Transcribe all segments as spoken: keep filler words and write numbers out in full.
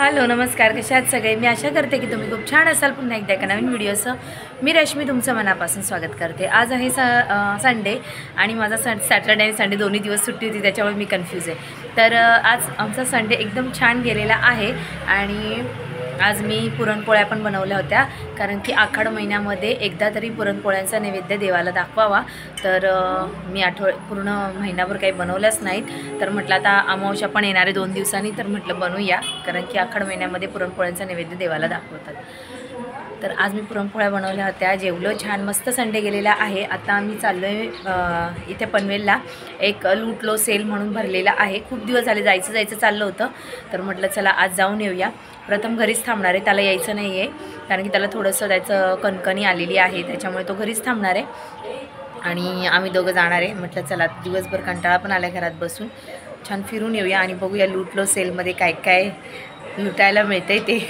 Hello नमस्कार, कशा आहात सगळे। मी आशा करते की तुम्ही खूप छान असाल। पुन्हा एकदा एका नवीन व्हिडिओसह मी रश्मी तुमचं मनापासून स्वागत करते। आज आहे संडे आणि माझा सन सॅटर्डे आणि संडे दोन्ही दिवस सुट्टी होती, त्याच्यामुळे मी कन्फ्यूज आहे। तर आज आमचा संडे एकदम छान गेलेला आहे आणि आज मी पुरणपोळ्या पण बनवल्या होत्या, कारण की आखाड महिन्यामध्ये एकदा तरी पुरणपोळ्यांचा नैवेद्य देवाला दाखवावा। तर मी आठवड पूर्ण महिनाभर काही बनवल्याच नाहीत, तर म्हटलं आता अमावस्या पण येणारे दोन दिवसांनी, तर म्हटलं बनवूया, कारण की आखाड महिन्यामध्ये पुरणपोळ्यांचा नैवेद्य देवाला दाखवतात। तर आज मी पुरणपोळ्या बनवल्या होत्या, जेवलो छान, मस्त संडे गेलेला आहे। आता आम्ही चाललो आहे इथे पनवेलला, एक लूटलो सेल म्हणून भरलेला आहे। खूप दिवस झाले जायचं जायचं चाललं होतं, तर म्हटलं चला आज जाऊन येऊया। प्रथम घरीच थांबणार आहे, त्याला यायचं नाही आहे, कारण की त्याला थोडंसं त्याचं कणकणी आलेली आहे, त्याच्यामुळे तो घरीच थांबणार आहे आणि आम्ही दोघं जाणार आहे। म्हटलं चला दिवसभर कंटाळा पण आला घरात बसून, छान फिरून येऊया आणि बघूया लूटलो सेलमध्ये काय काय लुटायला मिळतंय ते।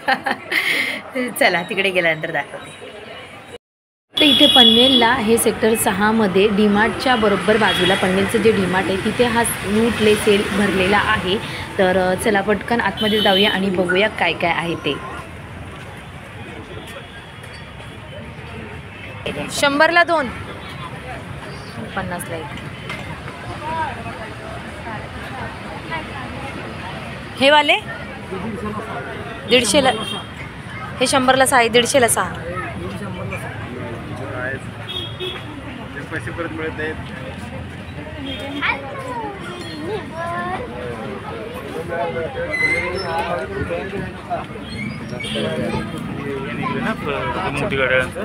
चला तिकडे गेल्यानंतर दाखवते। तर इथे पनवेलला हे सेक्टर सहामध्ये डीमार्टच्या बरोबर बाजूला पनवेलचं जे डीमार्ट आहे तिथे हा लूटले सेल भरलेला आहे। तर चला पटकन आतमध्ये जाऊया आणि बघूया काय काय आहे ते। शंभरला दोन, पन्नासला एक। हे वाले दीडशेला, हे शंभरला सहा, दीडशेला सहा। पैसे परत मिळत नाहीत। मोठी गाड्यांचं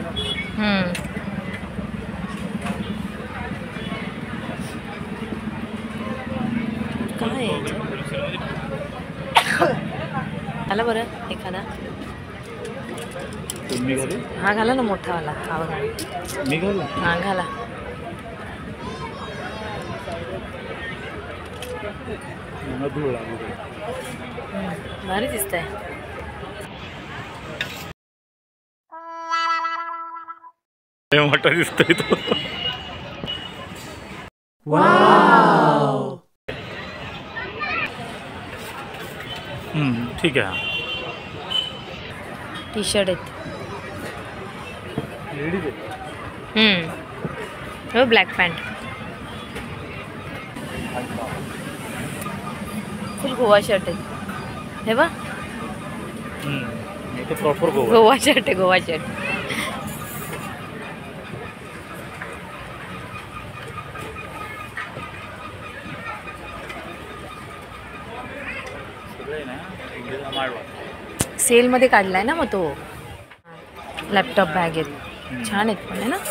काय आला बरं एखादा हा घाला ना, मोठावाला हा बघा, मी घालू हा घाला। भारी दिसतंय। मोठा दिसतोय तो। वाव, हम्म ठीक आहे। टी शर्ट आहेत, हम्म हो, black pant, full Goa shirt आहे, हे बघ प्रॉपर गोवा गोवा शर्ट आहे, गोवा शर्ट। सेलमध्ये काढलाय ना मग तो। लॅपटॉप बॅग आहेत, छान आहेत पण आहे ना।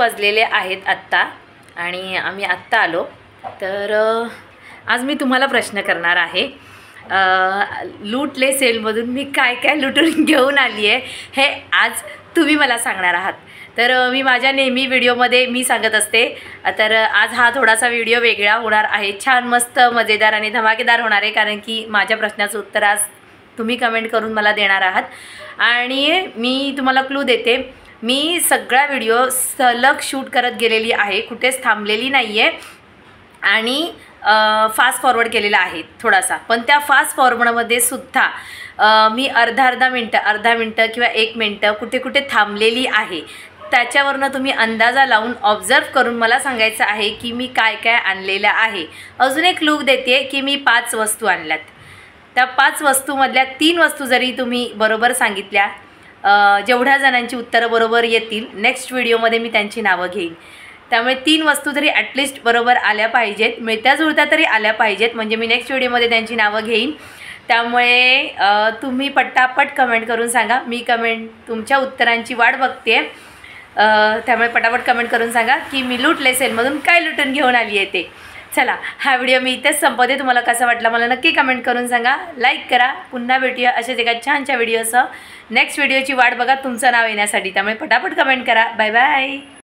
वाजलेले आहेत आत्ता आणि आम्ही आत्ता आलो. तर आज मी तुम्हाला प्रश्न करणार आहे, लूटले सेलमधून मी काय काय लुटून घेऊन आली आहे हे आज तुम्ही मला सांगणार आहात. तर मी माझ्या नेहमी व्हिडिओमध्ये मी सांगत असते, तर आज हा थोडासा व्हिडिओ वेगळा होणार आहे, छान मस्त मजेदार आणि धमाकेदार होणार आहे, कारण की माझ्या प्रश्नाचं उत्तर आज तुम्ही कमेंट करून मला देणार आहात. आणि मी तुम्हाला क्लू देते, मी सगळा व्हिडिओ सलग शूट करत गेलेली आहे, कुठेच थांबलेली नाही आहे आणि फास्ट फॉरवर्ड केलेला आहे थोडासा. पण त्या फास्ट फॉरवर्डमध्ये सुद्धा मी अर्धा अर्धा मिनटं अर्धा मिनटं किंवा एक मिनटं कुठे कुठे थांबलेली आहे. त्याच्यावरनं तुम्ही अंदाजा लावून ऑब्झर्व करून मला सांगायचं आहे की मी काय काय आणलेलं आहे. अजून एक क्लू देते की मी पाच वस्तू आणल्यात. त्या पाच वस्तूमधल्या तीन वस्तू जरी तुम्ही बरोबर सांगितल्या, जेवढ्या जणांची उत्तरं बरोबर येतील नेक्स्ट व्हिडिओमध्ये मी त्यांची नावं घेईन. त्यामुळे तीन वस्तू तरी ॲटलिस्ट बरोबर आल्या पाहिजेत, मिळत्या जुळत्या तरी आल्या पाहिजेत, म्हणजे मी नेक्स्ट व्हिडिओमध्ये त्यांची नावं घेईन. त्यामुळे तुम्ही पटापट कमेंट करून सांगा. मी कमेंट तुमच्या उत्तरांची वाट बघते. त्यामुळे पटापट कमेंट करून सांगा की मी लूटले सेलमधून काय लुटून घेऊन आली आहे ते. चला, हा व्हिडिओ मी इथेच संपवते. तुम्हाला कसा वाटला मला नक्की कमेंट करून सांगा. लाईक करा. पुन्हा भेटूया अशाच एका छानच्या व्हिडिओसह. नेक्स्ट व्हिडिओची वाट बघा तुमचं नाव येण्यासाठी. त्यामुळे पटापट कमेंट करा. Bye bye.